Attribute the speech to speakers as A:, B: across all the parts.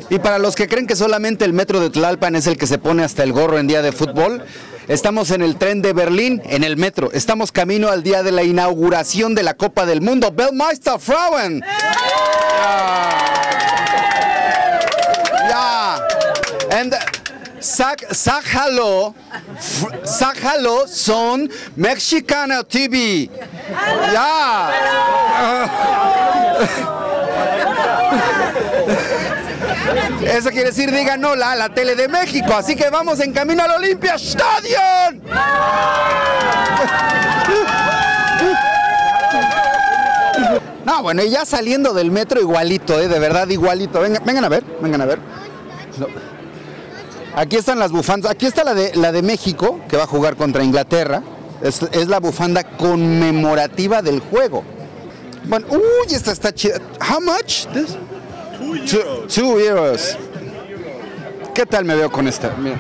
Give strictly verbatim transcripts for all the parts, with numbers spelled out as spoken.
A: Y para los que creen que solamente el metro de Tlalpan es el que se pone hasta el gorro en día de fútbol, estamos en el tren de Berlín, en el metro. Estamos camino al día de la inauguración de la Copa del Mundo. Weltmeister Frauen. Ja. And sag, sag hallo, sag hallo son Mexicana T V. Ja. Eso quiere decir digan hola a la tele de México, así que vamos en camino al Olympiastadion. No, bueno, y ya saliendo del metro igualito, eh, de verdad igualito. Vengan, vengan a ver, vengan a ver. No. Aquí están las bufandas, aquí está la de, la de México, que va a jugar contra Inglaterra. Es, es la bufanda conmemorativa del juego. Bueno, uy, esta está chida. How much? This? Two euros. Two, two euros. ¿Qué tal me veo con esta? Mira.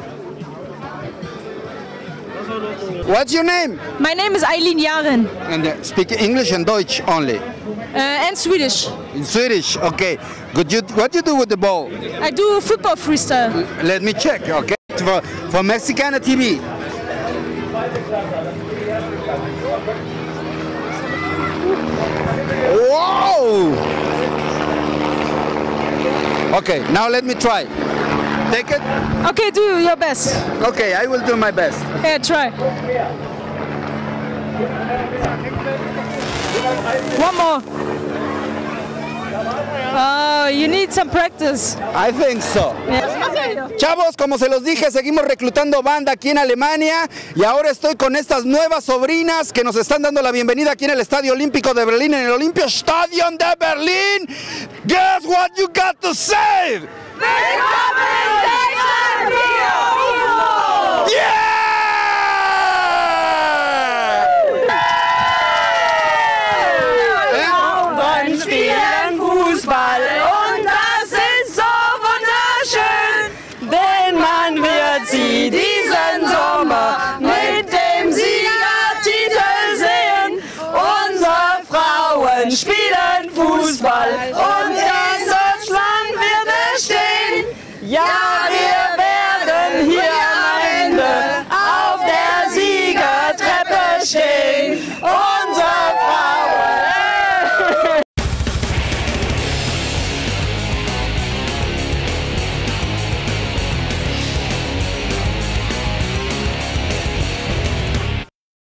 A: What's your name?
B: My name is Eileen Jaren.
A: And uh, speak English and Deutsch only.
B: Uh, and Swedish.
A: In Swedish, okay. Good. You, what do you do with the ball?
B: I do football freestyle.
A: Let me check, okay. For, for Mexicana T V. Whoa! Okay, now let me try. Take it.
B: Okay, do your best.
A: Okay, I will do my best.
B: Yeah, try. One more. Oh, you need some practice.
A: I think so.
B: Yeah.
A: Chavos, como se los dije, seguimos reclutando banda aquí en Alemania y ahora estoy con estas nuevas sobrinas que nos están dando la bienvenida aquí en el Estadio Olímpico de Berlín, en el Olympiastadion de Berlín. Guess what you got to say? Yeah!
C: Spielen Fußball und das ist so wunderschön, denn man wird sie diesen Sommer mit dem Siegertitel sehen. Unsere Frauen spielen Fußball.